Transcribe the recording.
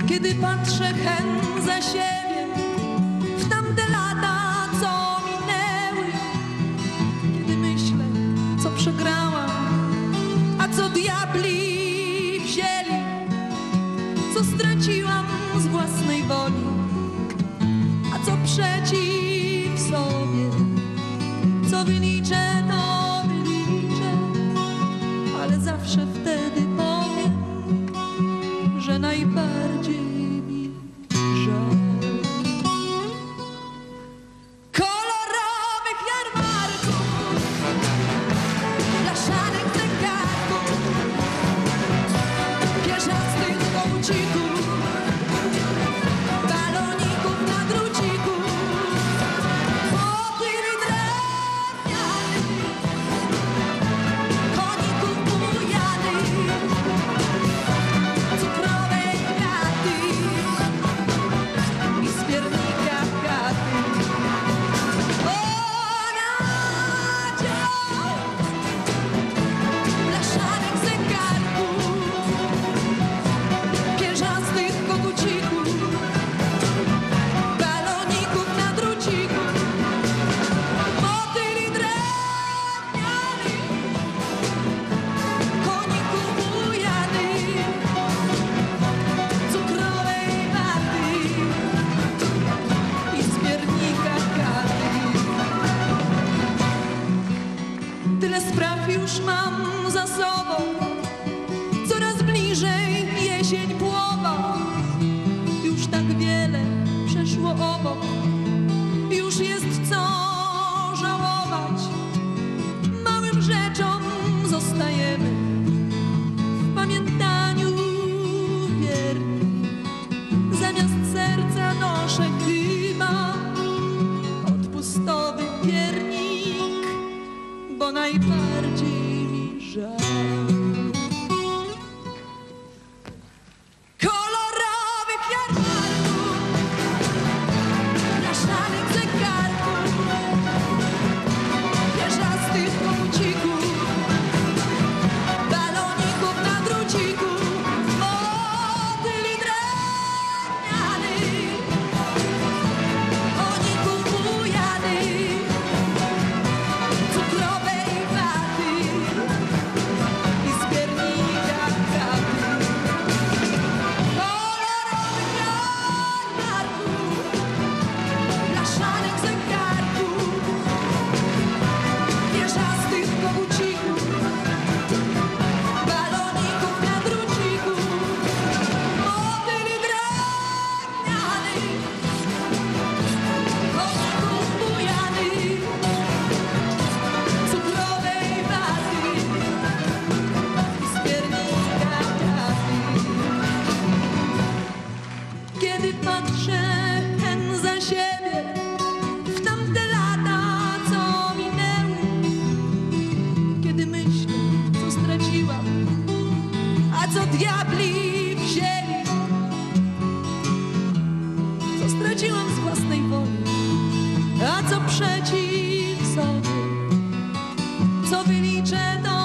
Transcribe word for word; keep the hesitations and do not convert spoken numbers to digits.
kiedy patrzę hen za siebie w tamte lata, co minęły, kiedy myślę, co przegrałam, a co diabli wzięli, co straciłam z własnej woli, a co przeciw sobie, co wyliczę, to wyliczę, ale zawsze wtedy powiem, że najbardziej mi żal. Kolorowych jarmarków, blaszanych zegarków, pierzastych kołcików, baloników na druciku, motyli drewnianych, koników bujanych, cukrowej katy i spiernika katy. O Nadzio, blaszanych zegarków, pierzastych kogucików, baloników na druciku, motyli drewnianych, koników bujanych, cukrowej waty i spiernika katy. Tyle spraw już mam za sobą, coraz bliżej jesień płowa. Już tak wiele przeszło obok, już jest co żałować. Małym rzeczom zostajemy w pamiętaniu wierni. Zamiast serca noszę chyba odpustowy piernik, bo najbardziej mi żal. Kolorowych jarmarków, blaszanych zegarków, pierzastych kołcików, baloników na druciku, motyli drewnianych, koników bujanych, cukrowej waty i spiernika katy. Kolorowych jarmarków, blaszanych zegarków, pierzastych kogucików, baloników na druciku, motyli drewnianych, koników bujanych, cukrowej waty i spiernika katy. Kiedy patrzę hen za siebie w tamte lata, co minęły, kiedy myślę, co straciłam, a co diabli wzięli, co straciłam z własnej woli, a co przeciw sobie, co wyliczę, to